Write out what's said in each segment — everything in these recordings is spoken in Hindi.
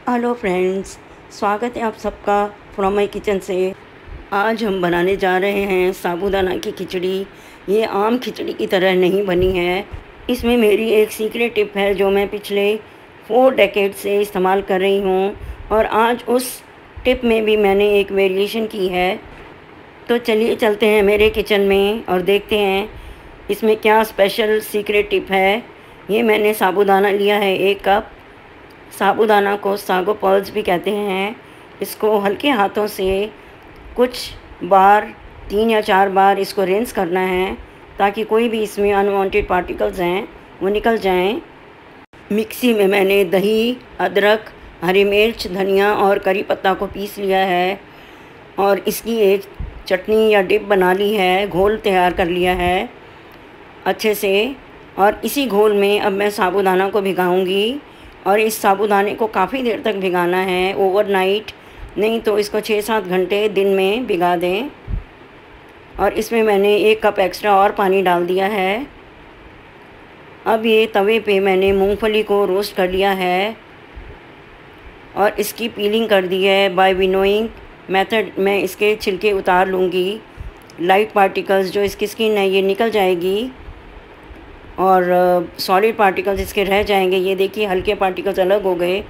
हेलो फ्रेंड्स, स्वागत है आप सबका फ्रॉम माई किचन से। आज हम बनाने जा रहे हैं साबूदाना की खिचड़ी। ये आम खिचड़ी की तरह नहीं बनी है। इसमें मेरी एक सीक्रेट टिप है जो मैं पिछले 4 डेकेड से इस्तेमाल कर रही हूँ, और आज उस टिप में भी मैंने एक वेरिएशन की है। तो चलिए चलते हैं मेरे किचन में और देखते हैं इसमें क्या स्पेशल सीक्रेट टिप है। ये मैंने साबूदाना लिया है 1 कप। साबूदाना को सागो पर्ल्स भी कहते हैं। इसको हल्के हाथों से कुछ बार 3 या 4 बार इसको रिंस करना है, ताकि कोई भी इसमें अनवांटेड पार्टिकल्स हैं वो निकल जाएं। मिक्सी में मैंने दही, अदरक, हरी मिर्च, धनिया और करी पत्ता को पीस लिया है, और इसकी एक चटनी या डिप बना ली है। घोल तैयार कर लिया है अच्छे से, और इसी घोल में अब मैं साबूदाना को भिगाऊंगी। और इस साबूदाने को काफ़ी देर तक भिगाना है, ओवरनाइट नहीं तो इसको 6-7 घंटे दिन में भिगा दें। और इसमें मैंने 1 कप एक्स्ट्रा और पानी डाल दिया है। अब ये तवे पे मैंने मूंगफली को रोस्ट कर लिया है और इसकी पीलिंग कर दी है बाय विनोइंग मेथड। मैं इसके छिलके उतार लूँगी। लाइट पार्टिकल्स जो इसकी स्किन है ये निकल जाएगी, और सॉलिड पार्टिकल्स इसके रह जाएंगे। ये देखिए हल्के पार्टिकल्स अलग हो गए।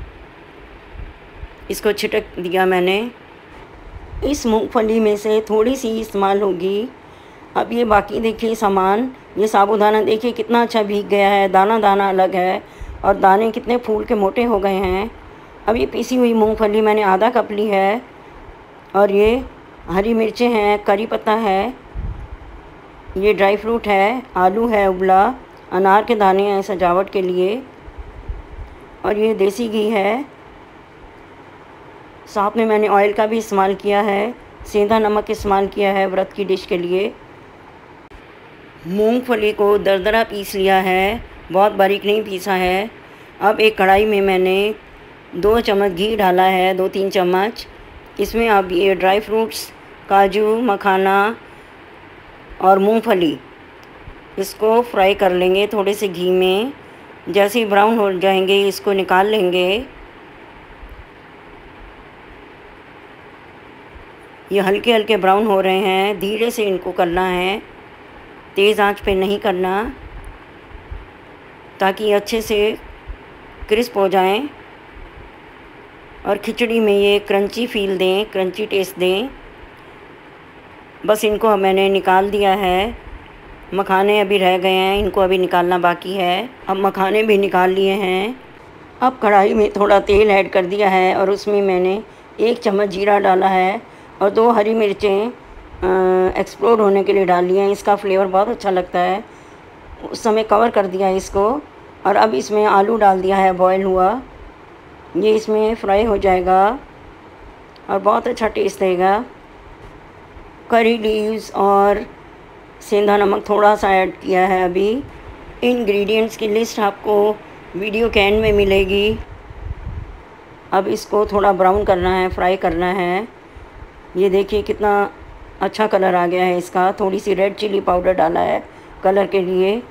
इसको छिटक दिया मैंने। इस मूंगफली में से थोड़ी सी इस्तेमाल होगी। अब ये बाकी देखिए सामान, ये साबूदाना देखिए कितना अच्छा भीग गया है, दाना दाना अलग है और दाने कितने फूल के मोटे हो गए हैं। अब ये पीसी हुई मूंगफली मैंने आधा कप ली है, और ये हरी मिर्चें हैं, करी पत्ता है, ये ड्राई फ्रूट है, आलू है उबला, अनार के दाने हैं सजावट के लिए, और ये देसी घी है। साथ में मैंने ऑयल का भी इस्तेमाल किया है, सेंधा नमक इस्तेमाल किया है व्रत की डिश के लिए। मूंगफली को दरदरा पीस लिया है, बहुत बारीक नहीं पीसा है। अब एक कढ़ाई में मैंने 2 चम्मच घी डाला है, 2-3 चम्मच। इसमें अब ये ड्राई फ्रूट्स, काजू, मखाना और मूंगफली, इसको फ्राई कर लेंगे थोड़े से घी में। जैसे ही ब्राउन हो जाएंगे इसको निकाल लेंगे। ये हल्के हल्के ब्राउन हो रहे हैं, धीरे से इनको करना है, तेज़ आंच पे नहीं करना, ताकि ये अच्छे से क्रिस्प हो जाएं और खिचड़ी में ये क्रंची फील दें, क्रंची टेस्ट दें। बस इनको मैंने निकाल दिया है। मखाने अभी रह गए हैं, इनको अभी निकालना बाकी है। अब मखाने भी निकाल लिए हैं। अब कढ़ाई में थोड़ा तेल ऐड कर दिया है, और उसमें मैंने 1 चम्मच जीरा डाला है और 2 हरी मिर्चें एक्सप्लोड होने के लिए डाल ली हैं। इसका फ्लेवर बहुत अच्छा लगता है। उस समय कवर कर दिया है इसको, और अब इसमें आलू डाल दिया है बॉयल हुआ। ये इसमें फ्राई हो जाएगा और बहुत अच्छा टेस्ट देगा। करी लीव्स और सेंधा नमक थोड़ा सा ऐड किया है अभी। इंग्रेडिएंट्स की लिस्ट आपको वीडियो के एंड में मिलेगी। अब इसको थोड़ा ब्राउन करना है, फ्राई करना है। ये देखिए कितना अच्छा कलर आ गया है इसका। थोड़ी सी रेड चिली पाउडर डाला है कलर के लिए।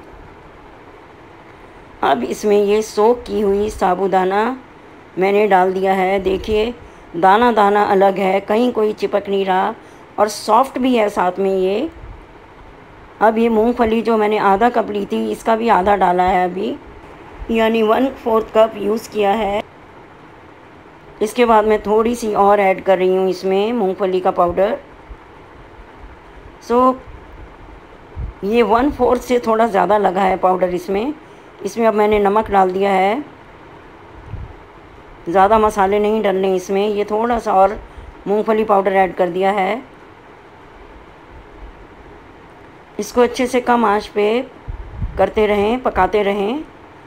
अब इसमें ये सोक की हुई साबूदाना मैंने डाल दिया है। देखिए दाना दाना अलग है, कहीं कोई चिपक नहीं रहा, और सॉफ्ट भी है साथ में ये। अब ये मूंगफली जो मैंने आधा कप ली थी, इसका भी आधा डाला है अभी, यानी 1/4 कप यूज़ किया है। इसके बाद मैं थोड़ी सी और ऐड कर रही हूँ इसमें मूंगफली का पाउडर। ये 1/4 से थोड़ा ज़्यादा लगा है पाउडर इसमें। इसमें अब मैंने नमक डाल दिया है। ज़्यादा मसाले नहीं डालने इसमें, ये थोड़ा सा और मूंगफली पाउडर ऐड कर दिया है। इसको अच्छे से कम आंच पे करते रहें, पकाते रहें।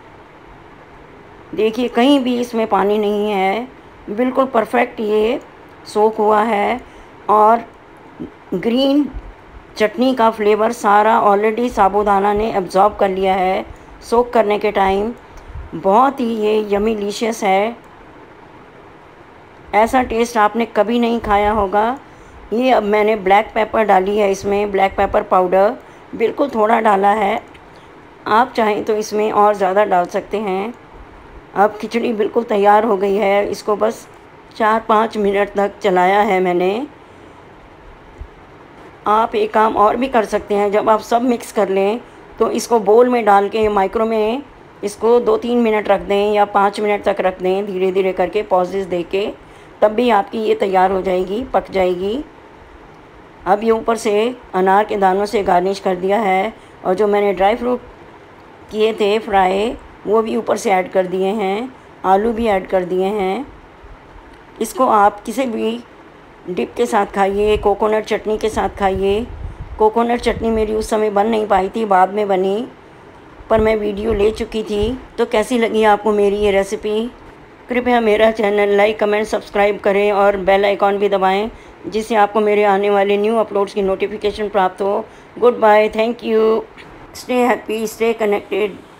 देखिए कहीं भी इसमें पानी नहीं है, बिल्कुल परफेक्ट ये सोक हुआ है। और ग्रीन चटनी का फ्लेवर सारा ऑलरेडी साबूदाना ने एब्जॉर्ब कर लिया है सोक करने के टाइम। बहुत ही ये यमी डिलीशियस है। ऐसा टेस्ट आपने कभी नहीं खाया होगा। ये अब मैंने ब्लैक पेपर डाली है इसमें, ब्लैक पेपर पाउडर बिल्कुल थोड़ा डाला है। आप चाहें तो इसमें और ज़्यादा डाल सकते हैं। अब खिचड़ी बिल्कुल तैयार हो गई है। इसको बस 4-5 मिनट तक चलाया है मैंने। आप एक काम और भी कर सकते हैं, जब आप सब मिक्स कर लें तो इसको बोल में डाल के माइक्रो में इसको 2-3 मिनट रख दें या 5 मिनट तक रख दें, धीरे धीरे करके पॉजेज़ दे के, तब भी आपकी ये तैयार हो जाएगी, पक जाएगी। अब ये ऊपर से अनार के दानों से गार्निश कर दिया है, और जो मैंने ड्राई फ्रूट किए थे फ्राई, वो भी ऊपर से ऐड कर दिए हैं, आलू भी ऐड कर दिए हैं। इसको आप किसी भी डिप के साथ खाइए, कोकोनट चटनी के साथ खाइए। कोकोनट चटनी मेरी उस समय बन नहीं पाई थी, बाद में बनी, पर मैं वीडियो ले चुकी थी। तो कैसी लगी आपको मेरी ये रेसिपी? कृपया मेरा चैनल लाइक, कमेंट, सब्सक्राइब करें और बेल आइकॉन भी दबाएं, जिससे आपको मेरे आने वाले न्यू अपलोड्स की नोटिफिकेशन प्राप्त हो। Good bye, thank you, stay happy, stay connected.